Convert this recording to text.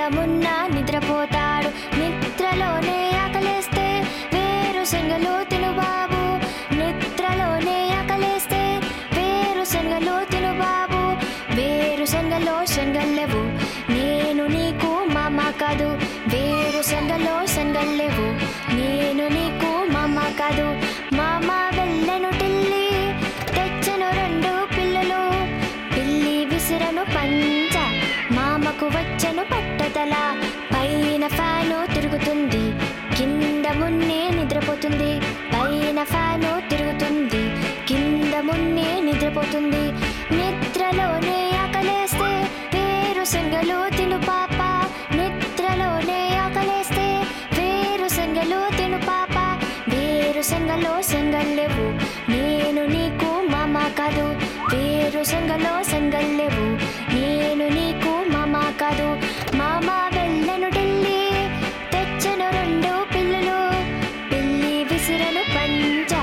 కిందమున్న నిద్రపోతాడు. నిద్రలోనే ఆకలేస్తే వేరుశనగలు తిను బాబు. నిద్రలోనే ఆకలేస్తే వేరుశనగలు తిను బాబు. వేరుశనగలో శనగల్లెవు, నేను నీకు మామ కాదు. వేరుశనగలో శనగల్లెవు, నేను నీకు మామ కాదు. మామ వెళ్ళను ఢిల్లీ, తెచ్చను 2 పిల్లలు. పిల్లి విసిరను పంచ, మామకు వచ్చను పట్టతల. పైన ఫ్యాను తిరుగుతుంది, కింద మున్నే నిద్రపోతుంది. పైన ఫ్యాను తిరుగుతుంది, కింద మున్నే నిద్రపోతుంది. నిద్రలోనే ఆకలేస్తే వేరుశనగలు తిను పాప. నిద్రలోనే ఆకలేస్తే వేరుశనగలు తిను పాప. వేరుశనగలో శనగల్లెవు, నేను నీకు మామ కాదు. వేరుశనగలో శనగల్లెవు, నేను నీకు మామ కాదు. మామ వెళ్ళను ఢిల్లీ, తెచ్చను 2 పిల్లలు. పిల్లి విసిరను పంచ,